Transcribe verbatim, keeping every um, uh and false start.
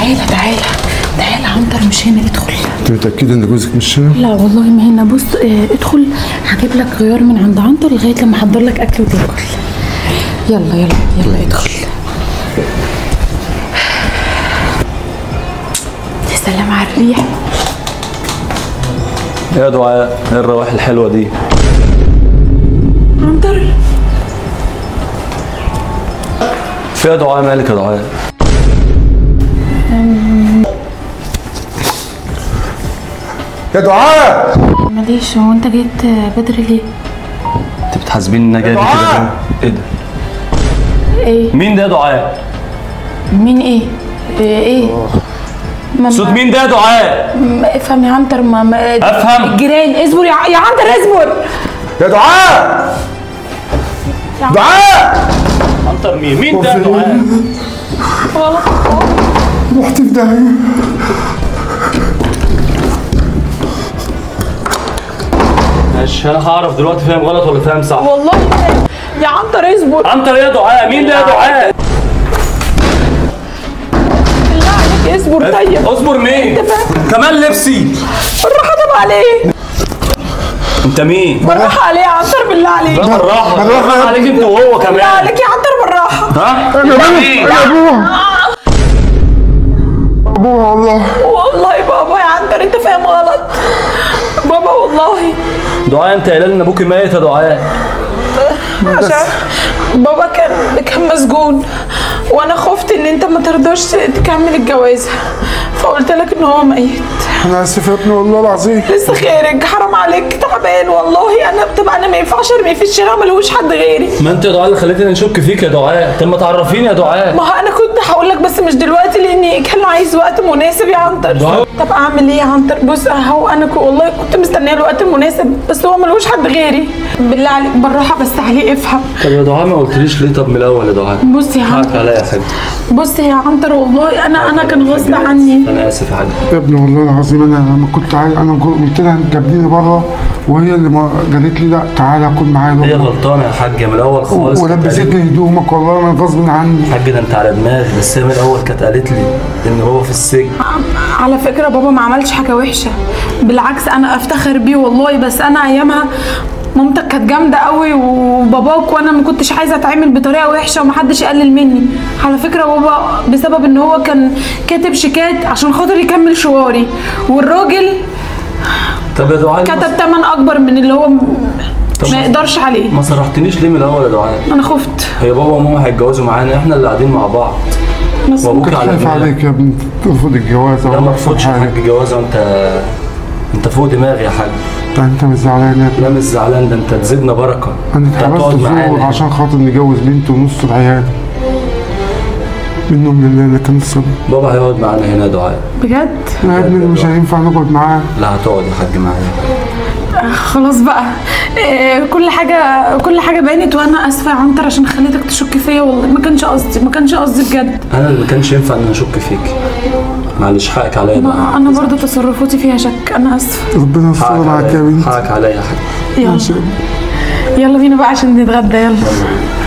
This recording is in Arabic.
تعالى تعالى تعالى عنتر، مش هنا، ادخل. انت متأكدة ان جوزك مش هنا؟ لا والله ما هنا. بص اه ادخل، هجيب لك غيار من عند عنتر لغايه لما احضر لك اكل وتاكل. يلا يلا يلا ادخل. يا سلام على الريح. يا دعاء، ايه الروائح الحلوه دي؟ عنتر في يا دعاء، مالك يا دعاء؟ يا دعاء معلش، هو انت جيت بدري ليه؟ انت بتحاسبيني ان انا جاي كده؟ ايه ده؟ ايه؟ مين ده يا دعاء؟ مين ايه؟ ايه؟ ايه؟ صوت مين ده يا دعاء؟ افهم يا عنتر. ما, ما افهم. الجيران. اصبر يا, يا عنتر اصبر. يا دعاء يا دعاء عنتر مين؟ مين ده يا دعاء؟ والله رحت في داهية. ماشي، انا هعرف دلوقتي فاهم غلط ولا فاهم صح. والله يا عنتر اصبر. عنتر يا دعاء، مين ده يا دعاء؟ بالله عليك اصبر. طيب اصبر مين؟ كمان لبسي. بالراحه طب عليه. انت مين؟ بالراحه عليه يا عنتر، بالله عليك. بالراحه بالراحه عليك انت وهو كمان. بالله عليك يا عنتر بالراحه. ها؟ انا ابوها انا ابوها ابوها والله. والله بابا يا عنتر انت فاهم غلط. بابا والله. دعاء، انت قايله لي ان ابوكي ميت يا دعاء. عشان بابا كان كان مسجون، وانا خفت ان انت ما ترضاش تكمل الجوازه، فقلت لك ان هو ميت. انا اسف يا ابني والله العظيم. لسه خارج، حرام عليك، تعبان والله. انا بتبقى انا ما ينفعش ارميه في الشارع، ملهوش حد غيري. ما انت يا دعاء اللي خليتني نشك فيك يا دعاء. طب ما تعرفيني يا دعاء. ما هو انا كنت هقول لك بس مش دلوقتي، لاني كان عايز وقت مناسب يا عنتر. دعاء. طب اعمل ايه يا عنتر؟ بص اهو انا ك... والله كنت مستنيه الوقت المناسب، بس هو ملهوش حد غيري. بالله عليك بالراحه بس عليه افهم. طب يا دعاء ما قلتليش ليه؟ طب من الاول يا دعاء. بص يا عنتر. حقك عليا يا حاج. بص يا عنتر والله انا انا كان غصب عني. انا اسف يا حاج. يا ابني والله العظيم انا لما كنت عايز انا قلت لها جابني بره، وهي اللي ما قالت لي لا تعالى كل معايا. هي غلطانه يا حاج من الاول خالص. ولبستني هدومك والله انا غصب عني. حاج ده انت على دماغي، بس هي من الاول كانت قالت لي ان هو في السجن. على فكره بابا ما عملش حاجه وحشه، بالعكس انا افتخر بيه والله. بس انا ايامها مامتك كانت جامده قوي وباباك، وانا ما كنتش عايزه اتعامل بطريقه وحشه ومحدش يقلل مني. على فكره بابا بسبب ان هو كان كاتب شيكات عشان خاطر يكمل شواري، والراجل طب يا دعاء كتب تمن اكبر من اللي هو ما يقدرش عليه. ما صرحتنيش ليه من الاول يا دعاء؟ انا خفت. هي بابا وماما هيتجوزوا معانا، احنا اللي قاعدين مع بعض. كنت خايف عليك يا ابني ترفض الجوازه. لا ما ترفضش يا حاج الجوازه، وانت انت فوق دماغي يا حاج. انت مش زعلان يا ابني؟ لا مش زعلان، ده انت تزيدنا بركه. انا اتحبست زور عشان خاطر نجوز بنت ونص العيال منهم لله، لكن الصبر. بابا هيقعد معانا هنا يا دعاء. بجد؟ لا يا ابني مش هينفع نقعد معاه. لا هتقعد يا حاج معايا. خلاص بقى إيه، كل حاجه كل حاجه بانت، وانا اسفه يا عنتر عشان خليتك تشك فيا. والله ما كانش قصدي ما كانش قصدي بجد. انا اللي ما كانش ينفع ان اشك فيك. معلش حقك عليا بقى. انا برضه تصرفاتي فيها شك، انا اسفه. ربنا يستر معاك يا بنتي. حقك عليا يا حاج. يلا يلا بينا بقى عشان نتغدى. يلا